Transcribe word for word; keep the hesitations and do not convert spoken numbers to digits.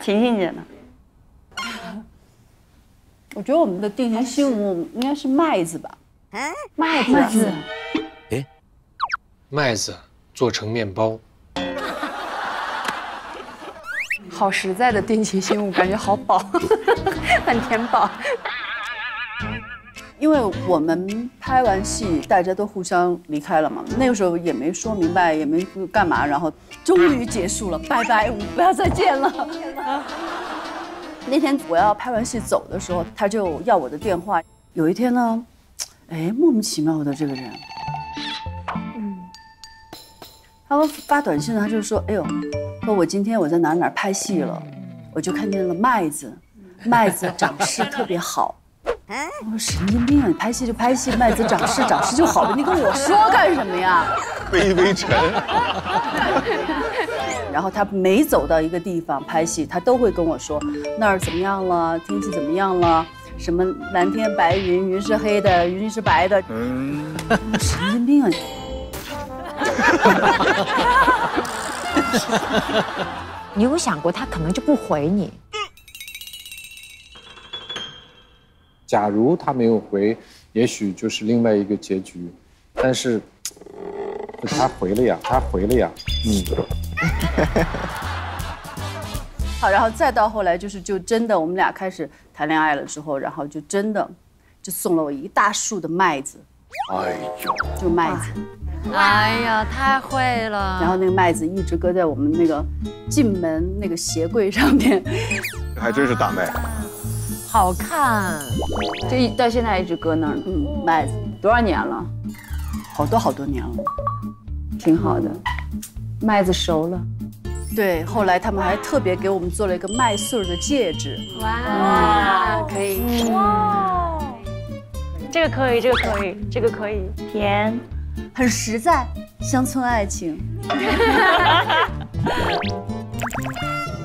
婷婷姐呢？ 我觉得我们的定情信物应该是麦子吧？ 麦子，麦子， 哎，麦子做成面包， 好实在的定情信物，感觉好饱，很填饱。 因为我们拍完戏，大家都互相离开了嘛，那个时候也没说明白，也没干嘛，然后终于结束了，拜拜，我们不要再见了。那天我要拍完戏走的时候，他就要我的电话。有一天呢，哎，莫名其妙的这个人，嗯，他发短信呢，他就说，哎呦，说我今天我在哪哪拍戏了，我就看见了麦子，麦子长势特别好。我说神经病啊！你拍戏就拍戏，麦子长势长势就好了，你跟我说干什么呀？ 卑微臣。 然后他每走到一个地方拍戏，他都会跟我说那儿怎么样了，天气怎么样了，什么蓝天白云，云是黑的，云是白的。嗯，神经病啊！ 你有想过他可能就不回你？ 假如他没有回，也许就是另外一个结局，但是他回了呀，他回了呀，嗯。 好，然后再到后来就是就真的我们俩开始谈恋爱了之后，然后就真的就送了我一大束的麦子，哎呦，就麦子， 哎呀，太会了。 然后那个麦子一直搁在我们那个进门那个鞋柜上面， 还真是大麦。 好看， 就到现在一直搁那儿。嗯，麦子多少年了？好多好多年了，挺好的。麦子熟了。对，后来他们还特别给我们做了一个麦穗的戒指。 哇，可以。哇，这个可以，这个可以，这个可以。甜， 很实在，乡村爱情。